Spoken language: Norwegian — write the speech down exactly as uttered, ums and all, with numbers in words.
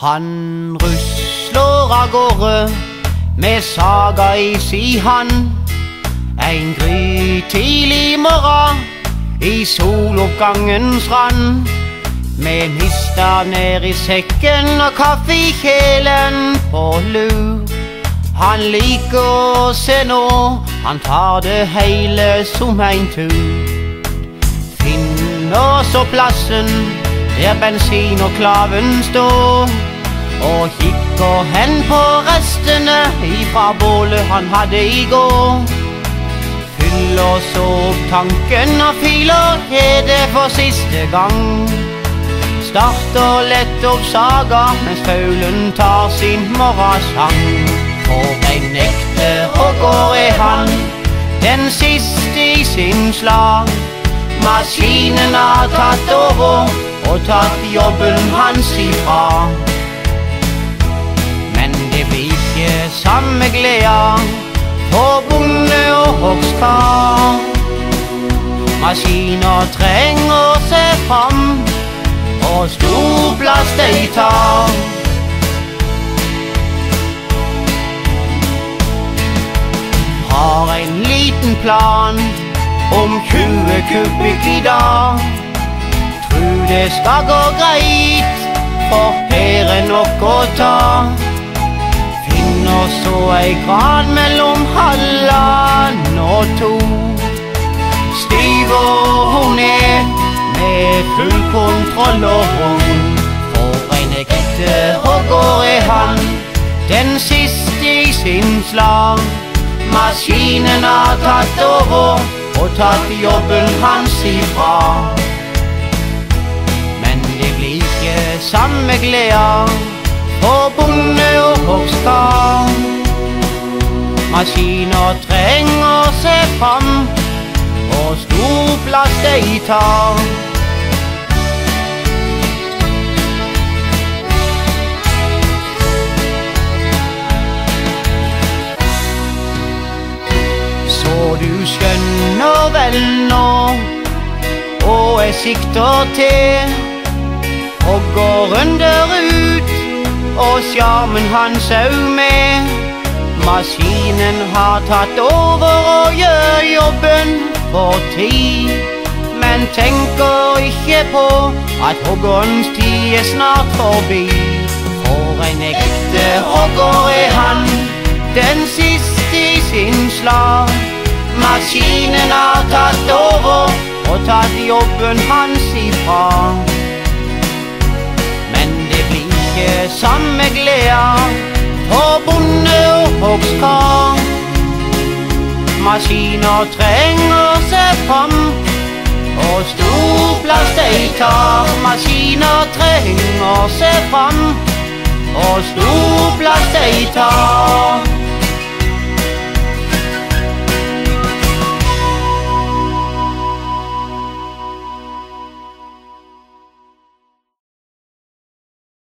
Han rusler av gårde med saga i si hand. En grytidlig morgen i soloppgangens rand. Med nista ned i sekken og kaffe i kjelen på lur. Han liker å se nå, han tar det hele som en tur. Finner så plassen der bensin og klaven står, og kikker hen på restene ifra bålet han hadde i går. Fyller så opp tanken og filer det for siste gang. Starter lett opp saga mens faulen tar sin morgensang. For en ekte hogger er han, den siste i sin slag. Maskinen har tatt over og tatt jobben hans ifra. Men det blir ikke samme glede for bonde og hoggskar. Maskiner trenger seg fram, og stor plass de tar. Har en liten plan om tjue kubikk i dag. Tror det skal gå greit, for her er nok å ta. Finner så ei grad mellom halvannen og to. Styver hun ned med full kontroll og ro. For en ekte hogger er han, den siste i sin slag. Maskinen har tatt over og tatt jobben hans ifra. Men det blir ikke samme glede for bonde og hoggskar. Maskiner trenger seg fram, og stor plass de tar. Så du skjønner vel nå, og jeg sikter til hoggeren der ut, og sjarmen hans au med. Maskinen har tatt over og gjør jobben for tid, men tenker ikke på at hoggerens tid er snart forbi. For en ekte hogger er han, den siste i sin slag. Maskinen har tatt over og tatt jobben hans ifra. Men det blir ikke samme glede for bonde og hoggskar. Maskiner trenger seg fram, og stor plass de tar. Maskiner trenger seg fram, og stor plass de tar.